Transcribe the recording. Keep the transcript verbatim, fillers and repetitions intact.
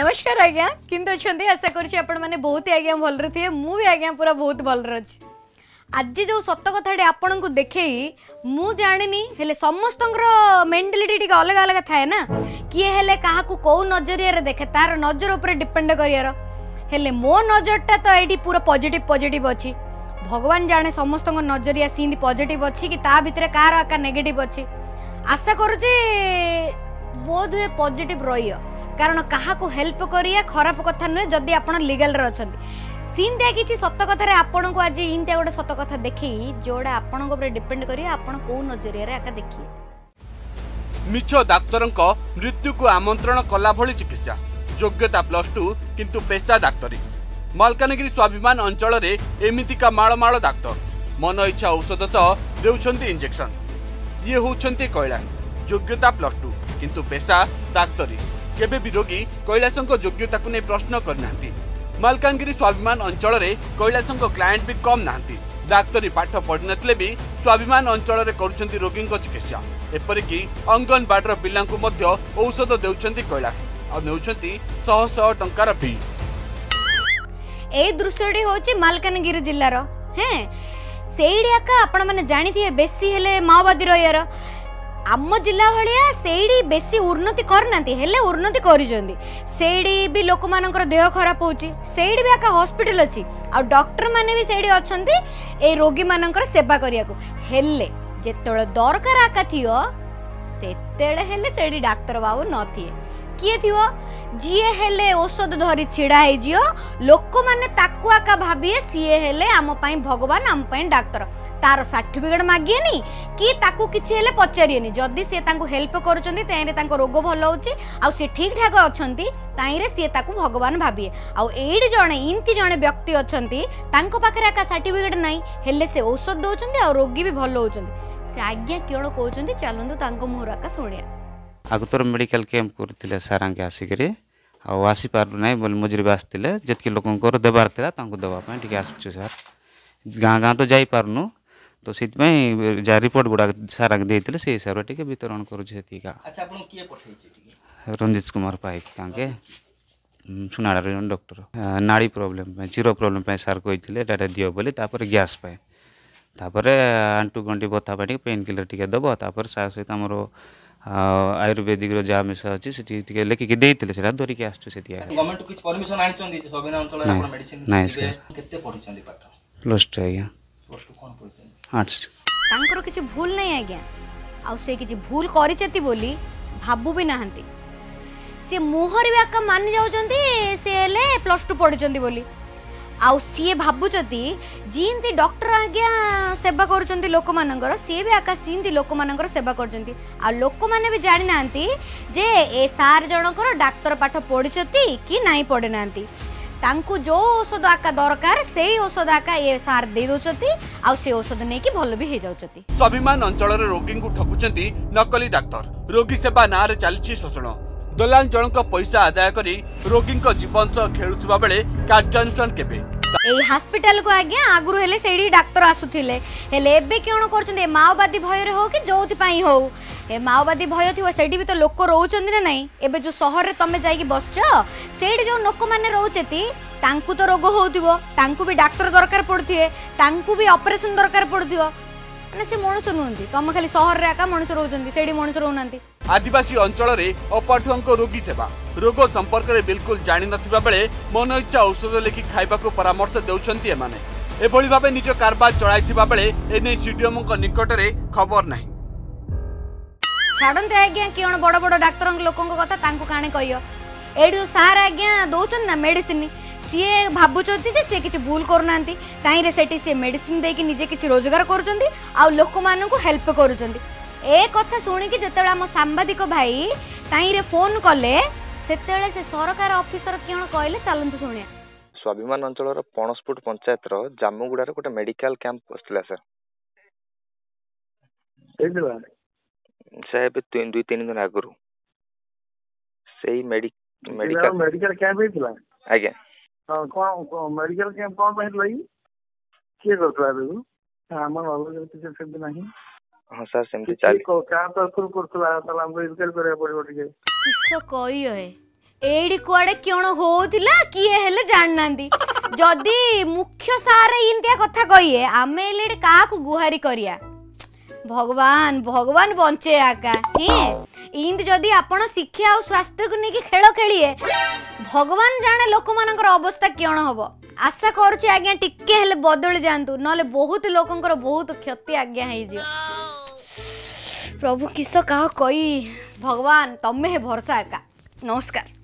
नमस्कार आज्ञा किंतु अच्छे आशा करुँच आपण मैंने बहुत ही आज्ञा भल थे मुझे आज्ञा पूरा बहुत भल अच्छी आज जो सत कथाटे आपण को देखे मु जानी हेले समस्त मेंटालिटी अलग अलग थाए ना किए हेले क्या कौ नजरिया देखे तार नजर उपर डिपेंड कर हेले मो नजरटा तो ये पूरा पॉजिटिव पॉजिटिव अच्छी भगवान जाने समस्त नजरिया सींदी पॉजिटिव अच्छी कि ता भितर कार आका नेगेटिव अच्छी आशा करुचे बोध हुए पॉजिटिव रही कारण क्या हेल्प करिया खराब कथा नुहे जदि आप लीगल अच्छा सीनटा किसी सत कथार आपण को आज इंता गोटे सत कथा देखी जोड़ा आपण डिपेंड करिए आपण को नजरिया आका देखिए मिछ डाक्तर मृत्यु को आमंत्रण कला भली चिकित्सा योग्यता प्लस टू किंतु पेशा डाक्तरी मालकानगिरी स्वाभिमान अंचल में एमितिका मालमाल डाक्तर मन इच्छा औषध सह देउछंती इंजेक्शन ये होउछंती कैलाश योग्यता प्लस टू किंतु पेशा डाक्तरी केबे भी रोगी कैलाश योग्यता को नहीं प्रश्न करना मालकानगिरी स्वाभिमान अंचल में कैलाश क्लाएंट भी कम नहांती डाक्तरी पाठ पढ़ी नथिले भी स्वाभिमान अंचल में करुछंती रोगी चिकित्सा एपरिकी अंगनवाड़ी पिला औषध देउछंती कैलाश और नेउछंती शह शह टंकार फी ए दृश्यटी होची मालकानगिरी जिल्लार हैं सेइडी आका आपण माने जानि थिए बेसी हेले माओवादी रहियार आम जिला भलिया सेइडी बेसी उन्नति करनांती हेले उन्नति करिजंदी सेइडी भी लोक मानकर देह खराब होची सेइडी भी आका हॉस्पिटल अछि आ डॉक्टर माने भी सेइडी अछंती ए रोगी मानकर सेवा करिया को हेले जेतळे दरकार आका थियो सेतेळे हेले सेइडी डॉक्टर बाबू नथिए किए थियो जीए हेले औषध धरी छिड़ा है जियो लोक माने ताकु आका भाबिए सीए हेले आम पई भगवान आम पई डॉक्टर तार सर्टिफिकेट मागिएनी कि ताकु किछि हेले पचारिएनी जदि से तांको हेल्प करूचंती ताइरे तांको रोग भल होची आ से ठीक ठाक अछंती ताइरे से ताकु भगवान भाबिए आ एडी जणे इनती जणे व्यक्ति अछंती तांको पाखरे आका सर्टिफिकेट नाही हेले से औषध दोचंती आ रोगी भी भल होचंती से आज्ञा केण कहउचंती चलंतु तांको मुहर आका सुनिया आग तोर मेडिकल कैंप करते सार आसिक आसी पार ना बोल मजुरी भी आसते जितकी लोक देवार था देवाई आसचु सार गाँ गाँ तो जाई पारनु तो से रिपोर्ट गुड़ा सार देते से हिसाब से वितरण करुँगा रंजित कुमार पाइक कांके सुनाड़ा डॉक्टर नाड़ी प्रॉब्लम चिरो प्रॉब्लम सार कही डाटा दियो बोली गैस पाए तापर आंटू गंटी बथा पाई पेन किलर टी दब तापर सा सहित आमर आयुर्वेदिक जहाँ मिसा अच्छी से लिखिकी देते से धरिकी आसचु से गवर्नमेंट कुछ परमिशन आनिचंदी जे स्वाभिमान अंचल रे आपण मेडिसिन दिबे केते पढिचंदी पाठ प्लस टू आज्ञा प्लस टू कोन पढिचंदी आर्ट्स तांकर किछि भूल नहीं आज्ञा आ से किछि भूल करिचती बोली भाबू भी नाहंती से मोहर भी आका मान जाउचंदी से ले प्लस टू पढिचंदी बोली आउ सी भावुचती जींती डॉक्टर आज्ञा सेवा करुँच लोक मानकर सी भी आका सींती लोक मानकर सेवा करुँच आ लोक मैंने भी जानी ना जे ए सार जनकर डाक्तर पाठ पढ़ी कि नाई पढ़े ना तांकु जो औषध आका दरकार से औषध आका ये सार दे दोचती आ से औषध नहीं कि भल भी हो जाउचती स्वाभिमान अंचल रोगी को ठकुचंती नकली डाक्तर रोगी सेवा ना रे चलछि शोषण दलाल जनक पैसा आदाय करी रोगी जीवन सह खेलुवा बेले कार्यानुष्ठान केबे ए हॉस्पिटल को आज्ञा आगुरु हेले सेडी डाक्टर आसुथिले हेले एबे केण करचंदे माओवादी भय रे हो कि जोथि पई हो ए माओवादी भय थिव सेडी भी तो लोक रहउचंदी ना नहीं एबे जो शहर रे तमे जाई कि बसछ सेडी जो लोक माने रहउचेती तांकु तो रोग होउथिवो तांकु भी डाक्टर दरकार पड़थिए तांकु भी ऑपरेशन दरकार पड़थियो माने से मनुष्य नुहंती तम खाली शहर रे आका मनुष्य रहउचंदी सेडी मनुष्य रहउनांती आदिवासी अंचल रे अपाठुआंक रोगी सेवा रोग संपर्क में बिल्कुल जानी नथिबा बेले मन इच्छा औषध लिखि खाइबा को परामर्श देउछंती एमाने एभली भाबे निज कारबार चलाइथिबा बेले एने सीडीएम को निकट रे खबर नाही छाडंते आज्ञा केण बड़ बड़ डाक्टर लोकन कथा तांको काणे कहियो एडो सार आज्ञा दोचन ना मेडिसिन सीए भाबुचंती जे से किछि भूल करनांती ताइरे सेठी से मेडिसिन देकी निजे किछि रोजगार करूचंती आ लोक मानन को हेल्प करूचंती ए कथा शुणिकी जिते आम सांबादिक भाई ताइरे फोन कले सेतेले से सरकार ऑफिसर केण कहले चलंतु शुणिया स्वाभिमान अंचल पणसपुट पंचायत रो जामुगुड़ार गोटे मेडिकल कैंप बसला सर साहेब दुई तीन दिन आगु से मेडिकल मेडिकल कैंप हेतिला आज्ञा हां कोन मेडिकल कैंप कोन पहि लई के करतला बेगु हमर अलग किछ शब्द नहीं हां सर सेमती चाल को का तो शुरू करतला तला हम रिपेयर करे पड़ो ठीक किसो कहियो है एडी कुआडे क्यों होउथिला किए हेले जाननांदी जदी मुख्य सार इंतिया कथा कहिए आमे एले का को गुहारी करिया भगवान भगवान बंचे आका हे इंद जदी आपण शिक्षा और स्वास्थ्य को नेकी खेल खेलिए भगवान जाने लोक मानकर अवस्था क्यों हबो आशा करूची आज्ञा टिके हेले बदल जांतु नले बहुत लोकंकर बहुत क्षति आज्ञा हे जियो प्रभु किस कह कही भगवान तमे हे भरोसा आका नमस्कार।